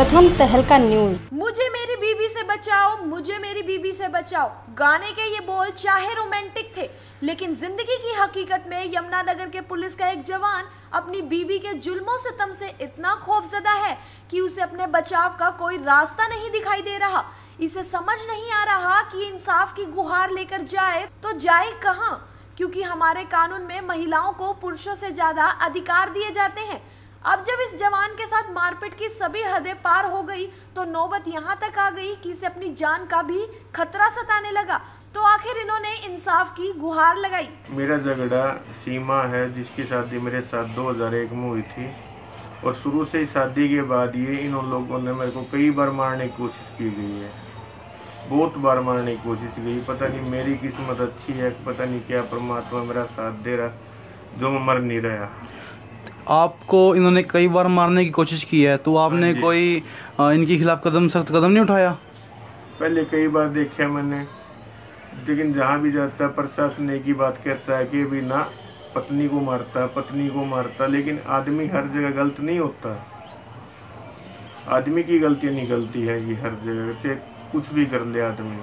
प्रथम तहलका न्यूज। मुझे मेरी बीबी से बचाओ, मुझे मेरी बीबी से बचाओ। गाने के ये बोल चाहे रोमांटिक थे, लेकिन जिंदगी की हकीकत में यमुनानगर के पुलिस का एक जवान अपनी बीबी के जुल्मों सितम से इतना खौफजदा है कि उसे अपने बचाव का कोई रास्ता नहीं दिखाई दे रहा। इसे समझ नहीं आ रहा कि इंसाफ की गुहार लेकर जाए तो जाए कहां, क्योंकि हमारे कानून में महिलाओं को पुरुषों से ज्यादा अधिकार दिए जाते हैं। अब जब इस जवान के साथ मारपीट की सभी हदें पार हो गई तो नौबत यहाँ तक आ गई कि इसे अपनी जान का भी खतरा सताने लगा। तो आखिर इन्होंने इंसाफ की गुहार लगाई। मेरा झगड़ा सीमा है, जिसकी शादी मेरे साथ 2001 में हुई थी और शुरू से ही शादी के बाद ये इन लोगों ने मेरे को कई बार मारने की कोशिश की गई है, बहुत बार मारने की कोशिश की। पता नहीं मेरी किस्मत अच्छी है, पता नहीं क्या परमात्मा मेरा साथ दे रहा जो मैं मर नहीं रहा। आपको इन्होंने कई बार मारने की कोशिश की है, तो आपने कोई इनके खिलाफ सख्त कदम नहीं उठाया? पहले कई बार देखा मैंने, लेकिन जहाँ भी जाता है प्रशासन एक ही बात कहता है कि भी ना पत्नी को मारता, पत्नी को मारता। लेकिन आदमी हर जगह गलत नहीं होता, आदमी की गलती निकलती है ये हर जगह से, कुछ भी कर ले आदमी।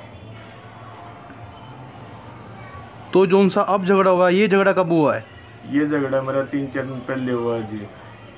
तो जो सा अब झगड़ा हुआ, ये झगड़ा कब हुआ है? ये झगड़ा मेरा 3-4 दिन पहले हुआ है जी।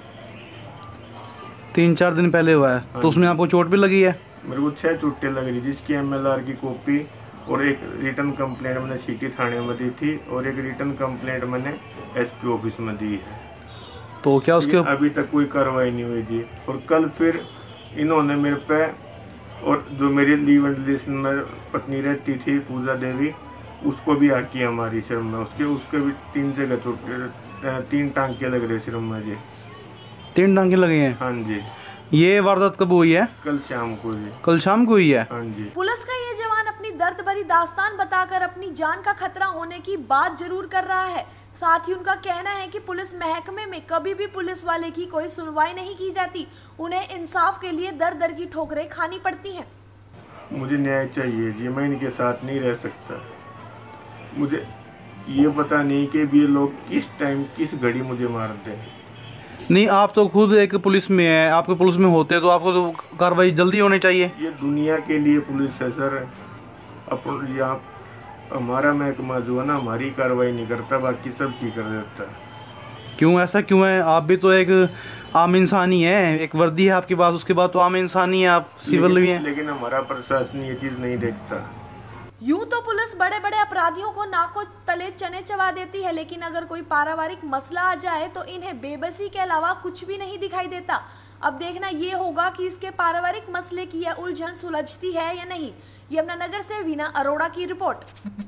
3-4 दिन पहले हुआ है। तो उसमें आपको चोट भी लगी है? मेरे को 6 चोटें लग रही, जिसकी MLR की कॉपी और एक रिटर्न कंप्लेंट मैंने सिटी थाने में दी थी और एक रिटर्न कंप्लेंट मैंने SP ऑफिस में दी है। तो क्या उसके अभी तक कोई कार्रवाई नहीं हुई जी। और कल फिर इन्होंने मेरे पे, और जो मेरी लीव एंड लिस्ट में पत्नी रहती थी पूजा देवी, उसको भी आकी हमारी सिर में, उसके भी 3 जगह चोट, 3 टांके लग रहे सिर में जी। 3 टांके लगे हैं? हाँ जी। ये वारदात कब हुई है? कल शाम को जी। कल शाम को हुई है? हाँ जी। पुलिस का ये जवान अपनी दर्द भरी दास्तान बताकर अपनी जान का खतरा होने की बात जरूर कर रहा है। साथ ही उनका कहना है कि पुलिस महकमे में कभी भी पुलिस वाले की कोई सुनवाई नहीं की जाती, उन्हें इंसाफ के लिए दर दर की ठोकरें खानी पड़ती हैं। मुझे न्याय चाहिए जी, मैं इनके साथ नहीं रह सकता। मुझे ये पता नहीं कि ये लोग किस टाइम किस घड़ी मुझे मारते हैं। नहीं, आप तो खुद एक पुलिस में है, आपके पुलिस में होते तो आपको तो कार्रवाई जल्दी होनी चाहिए। ये दुनिया के लिए पुलिस है सर, अपन यहाँ हमारा महकमा जो है ना हमारी कार्रवाई नहीं करता, बाकी सब की कर देता है। क्यों, ऐसा क्यों है? आप भी तो एक आम इंसान ही है, एक वर्दी है आपके पास, उसके बाद तो आम इंसान ही है, आप सिविल भी हैं। लेकिन हमारा प्रशासन ये चीज़ नहीं देखता। यूं तो पुलिस बड़े बड़े अपराधियों को नाकों तले चने चबा देती है, लेकिन अगर कोई पारिवारिक मसला आ जाए तो इन्हें बेबसी के अलावा कुछ भी नहीं दिखाई देता। अब देखना ये होगा कि इसके पारिवारिक मसले की यह उलझन सुलझती है या नहीं। यमुनानगर से वीना अरोड़ा की रिपोर्ट।